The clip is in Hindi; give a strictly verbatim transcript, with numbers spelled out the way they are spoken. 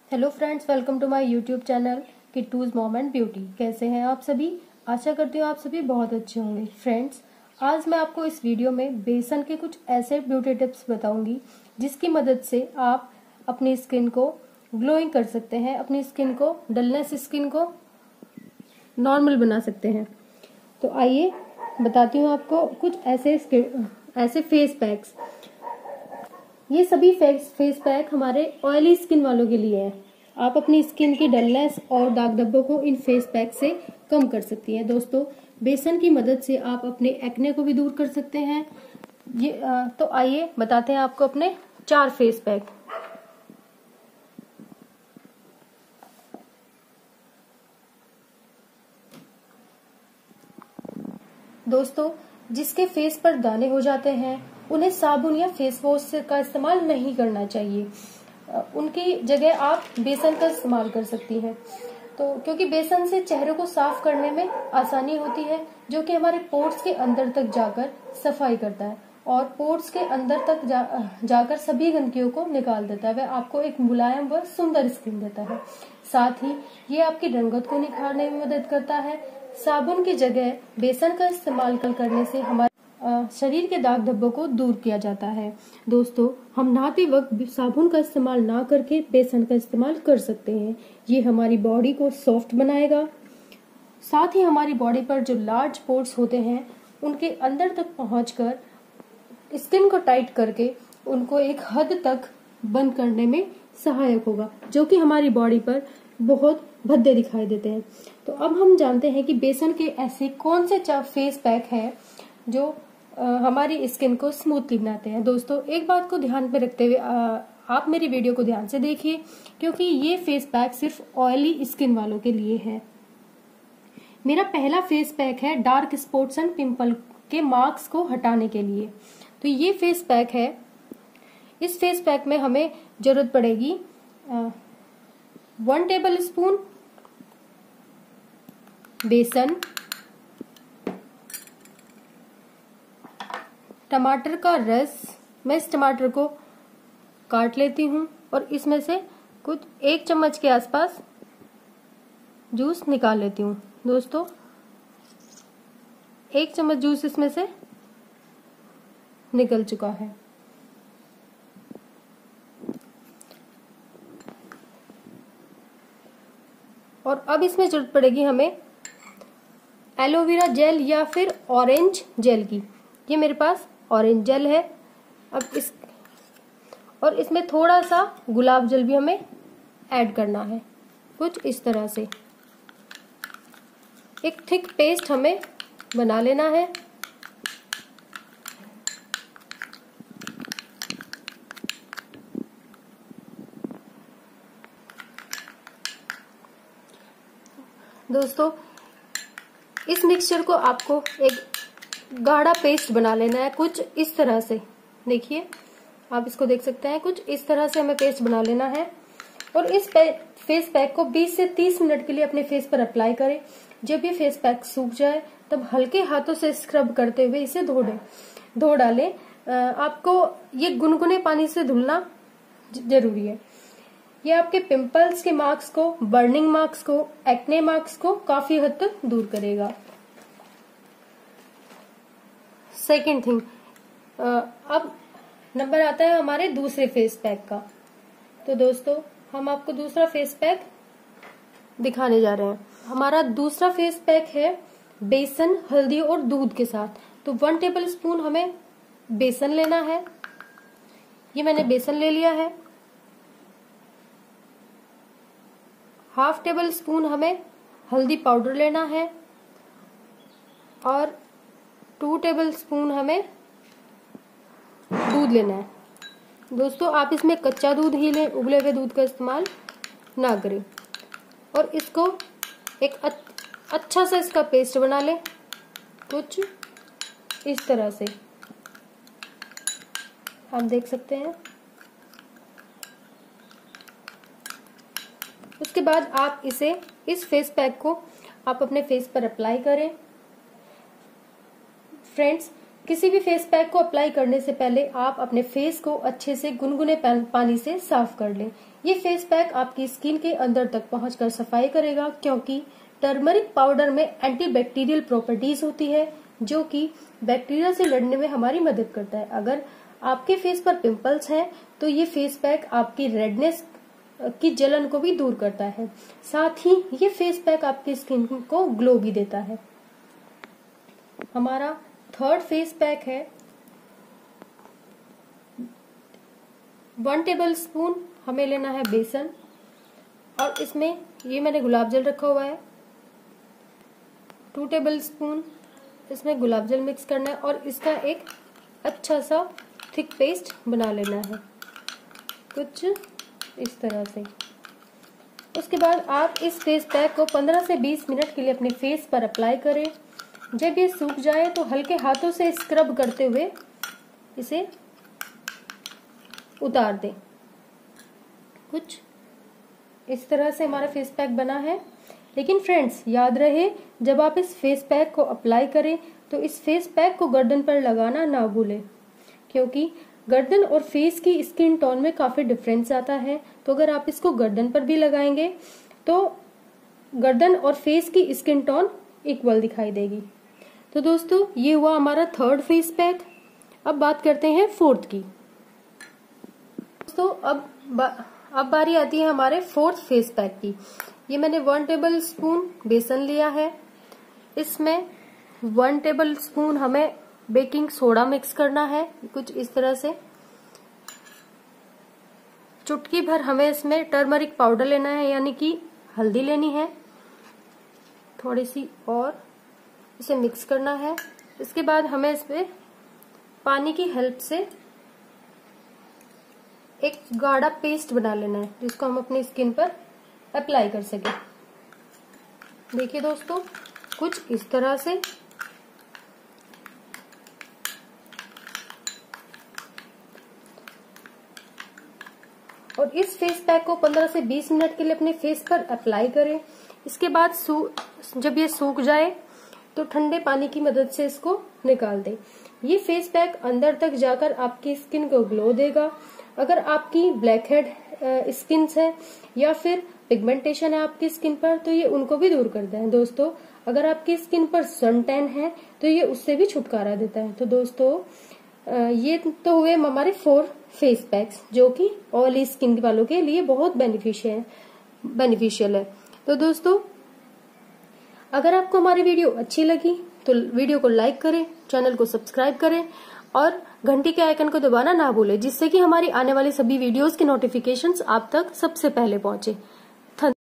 Hello friends, welcome to my YouTube channel Kittu's mom and beauty. कैसे हैं आप सभी? आशा करती हूँ आप सभी बहुत अच्छे होंगे। फ्रेंड्स, आज मैं आपको इस वीडियो में बेसन के कुछ ऐसे ब्यूटी टिप्स बताऊंगी जिसकी मदद से आप अपनी स्किन को ग्लोइंग कर सकते हैं, अपनी स्किन को डलनेस स्किन को नॉर्मल बना सकते हैं। तो आइए बताती हूँ आपको कुछ ऐसे ऐसे फेस पैक्स। ये सभी फेस फेस पैक हमारे ऑयली स्किन वालों के लिए है। आप अपनी स्किन की डलनेस और दाग धब्बों को इन फेस पैक से कम कर सकती हैं। दोस्तों, बेसन की मदद से आप अपने एक्ने को भी दूर कर सकते हैं। ये तो आइए बताते हैं आपको अपने चार फेस पैक। दोस्तों, जिसके फेस पर दाने हो जाते हैं उन्हें साबुन या फेस वॉश का इस्तेमाल नहीं करना चाहिए। उनकी जगह आप बेसन का इस्तेमाल कर सकती हैं। तो क्योंकि बेसन से चेहरे को साफ करने में आसानी होती है, जो कि हमारे पोर्स के अंदर तक जाकर सफाई करता है और पोर्स के अंदर तक जा, जाकर सभी गंदगियों को निकाल देता है। वह आपको एक मुलायम व सुंदर स्किन देता है। साथ ही ये आपकी रंगत को निखारने में मदद करता है। साबुन की जगह बेसन का इस्तेमाल करने से हमारे शरीर के दाग धब्बों को दूर किया जाता है। दोस्तों, हम नहाते वक्त साबुन का इस्तेमाल ना करके बेसन का इस्तेमाल कर सकते हैं। ये हमारी बॉडी को सॉफ्ट बनाएगा। साथ ही हमारी बॉडी पर जो लार्ज पोर्स होते हैं उनके अंदर तक पहुंचकर स्किन को टाइट करके उनको एक हद तक बंद करने में सहायक होगा, जो कि हमारी बॉडी पर बहुत भद्दे दिखाई देते हैं। तो अब हम जानते हैं कि बेसन के ऐसे कौन से फेस पैक है जो आ, हमारी स्किन को स्मूथली बनाते हैं। दोस्तों, एक बात को ध्यान में रखते हुए आप मेरी वीडियो को ध्यान से देखिए, क्योंकि ये फेस पैक सिर्फ ऑयली स्किन वालों के लिए है। मेरा पहला फेस पैक है डार्क स्पॉट्स एंड पिंपल के मार्क्स को हटाने के लिए। तो ये फेस पैक है। इस फेस पैक में हमें जरूरत पड़ेगी आ, वन टेबल स्पून बेसन, टमाटर का रस। मैं इस टमाटर को काट लेती हूँ और इसमें से कुछ एक चम्मच के आसपास जूस निकाल लेती हूँ। दोस्तों, एक चम्मच जूस इसमें से निकल चुका है। और अब इसमें जरूरत पड़ेगी हमें एलोवेरा जेल या फिर ऑरेंज जेल की। ये मेरे पास ऑरेंज जेल है। अब इस और इसमें थोड़ा सा गुलाब जल भी हमें ऐड करना है, कुछ इस तरह से। एक थिक पेस्ट हमें बना लेना है। दोस्तों, इस मिक्सचर को आपको एक गाढ़ा पेस्ट बना लेना है, कुछ इस तरह से। देखिए, आप इसको देख सकते हैं, कुछ इस तरह से हमें पेस्ट बना लेना है। और इस फेस पैक को बीस से तीस मिनट के लिए अपने फेस पर अप्लाई करें। जब ये फेस पैक सूख जाए तब हल्के हाथों से स्क्रब करते हुए इसे धो दें धो डालें। आपको ये गुनगुने पानी से धुलना जरूरी है। ये आपके पिंपल्स के मार्क्स को, बर्निंग मार्क्स को, एक्ने मार्क्स को काफी हद तक दूर करेगा। सेकेंड थिंग, अब नंबर आता है हमारे दूसरे फेस पैक का। तो दोस्तों, हम आपको दूसरा फेस पैक दिखाने जा रहे हैं। हमारा दूसरा फेस पैक है बेसन, हल्दी और दूध के साथ। तो वन टेबल स्पून हमें बेसन लेना है। ये मैंने बेसन ले लिया है। हाफ टेबल स्पून हमें हल्दी पाउडर लेना है और टू टेबल स्पून हमें दूध लेना है। दोस्तों, आप इसमें कच्चा दूध ही लें, उबले हुए दूध का इस्तेमाल ना करें। और इसको एक अच्छा सा इसका पेस्ट बना लें, कुछ इस तरह से। आप देख सकते हैं। उसके बाद आप इसे इस फेस पैक को आप अपने फेस पर अप्लाई करें। फ्रेंड्स, किसी भी फेस पैक को अप्लाई करने से पहले आप अपने फेस को अच्छे से गुनगुने पानी से साफ कर लें। ये फेस पैक आपकी स्किन के अंदर तक पहुंचकर सफाई करेगा, क्योंकि टर्मरिक पाउडर में एंटीबैक्टीरियल प्रॉपर्टीज होती है जो कि बैक्टीरिया से लड़ने में हमारी मदद करता है। अगर आपके फेस पर पिंपल्स हैं तो ये फेस पैक आपकी रेडनेस की जलन को भी दूर करता है। साथ ही ये फेस पैक आपकी स्किन को ग्लो भी देता है। हमारा थर्ड फेस पैक है वन टेबल स्पून हमें लेना है बेसन, और इसमें ये मैंने गुलाब जल रखा हुआ है। टू टेबल स्पून इसमें गुलाब जल मिक्स करना है और इसका एक अच्छा सा थिक पेस्ट बना लेना है, कुछ इस तरह से। उसके बाद आप इस फेस पैक को पंद्रह से बीस मिनट के लिए अपने फेस पर अप्लाई करें। जब ये सूख जाए तो हल्के हाथों से स्क्रब करते हुए इसे उतार दें। कुछ इस तरह से हमारा फेस पैक बना है। लेकिन फ्रेंड्स, याद रहे, जब आप इस फेस पैक को अप्लाई करें तो इस फेस पैक को गर्दन पर लगाना ना भूलें, क्योंकि गर्दन और फेस की स्किन टोन में काफी डिफरेंस आता है। तो अगर आप इसको गर्दन पर भी लगाएंगे तो गर्दन और फेस की स्किन टोन इक्वल दिखाई देगी। तो दोस्तों, ये हुआ हमारा थर्ड फेस पैक। अब बात करते हैं फोर्थ की। दोस्तों, अब बा, अब बारी आती है हमारे फोर्थ फेस पैक की। ये मैंने वन टेबल स्पून बेसन लिया है। इसमें वन टेबल स्पून हमें बेकिंग सोडा मिक्स करना है, कुछ इस तरह से। चुटकी भर हमें इसमें टर्मरिक पाउडर लेना है, यानी कि हल्दी लेनी है थोड़ी सी, और इसे मिक्स करना है। इसके बाद हमें इसमें पानी की हेल्प से एक गाढ़ा पेस्ट बना लेना है, जिसको हम अपनी स्किन पर अप्लाई कर सके। देखिए दोस्तों, कुछ इस तरह से। और इस फेस पैक को पंद्रह से बीस मिनट के लिए अपने फेस पर अप्लाई करें। इसके बाद जब ये सूख जाए तो ठंडे पानी की मदद से इसको निकाल दें। ये फेस पैक अंदर तक जाकर आपकी स्किन को ग्लो देगा। अगर आपकी ब्लैक हेड स्किन है या फिर पिगमेंटेशन है आपकी स्किन पर, तो ये उनको भी दूर करता है। दोस्तों, अगर आपकी स्किन पर सन टैन है तो ये उससे भी छुटकारा देता है। तो दोस्तों, ये तो हुए हमारे फोर फेस पैक्स, जो कि ऑयली स्किन वालों के लिए बहुत बेनिफिशियल बेनिफिशियल है। तो दोस्तों, अगर आपको हमारी वीडियो अच्छी लगी तो वीडियो को लाइक करें, चैनल को सब्सक्राइब करें और घंटी के आइकन को दबाना ना भूलें, जिससे कि हमारी आने वाली सभी वीडियोस के नोटिफिकेशंस आप तक सबसे पहुंचे।